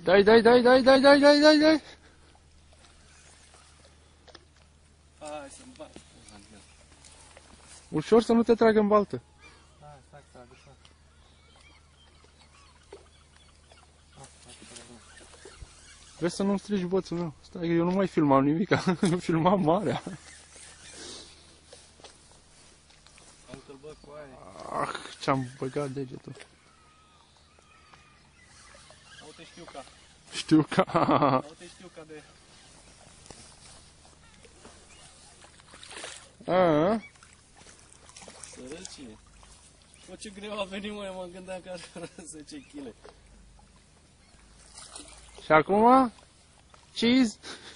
Dai. Hai să-mi bat. Ușor să nu te tragă în baltă. Hai, stai, trag. Vezi să nu-mi strici boțul meu. Stai, eu nu mai filmam nimica. Filmam marea. Uite-l bă cu aia. Ah, ce-am băgat degetul. Uite știuca. Știu că... Uite știuca de... A, Sărăcie. Bă, ce greu a venit, mă, mă gândeam că are 10 kg. și acum? Cheese?